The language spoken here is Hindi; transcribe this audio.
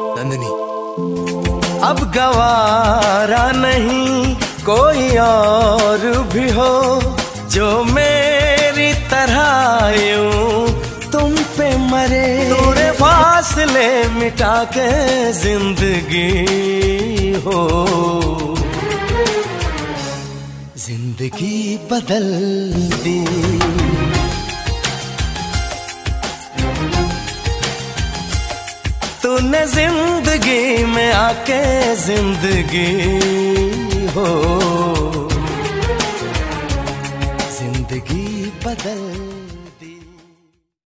नंदिनी। अब गवारा नहीं कोई और भी हो जो मेरी तरह यूं तुम पे मरे। तूने फासले मिटा के जिंदगी हो जिंदगी बदल दी। तूने जिंदगी में आके जिंदगी हो जिंदगी बदल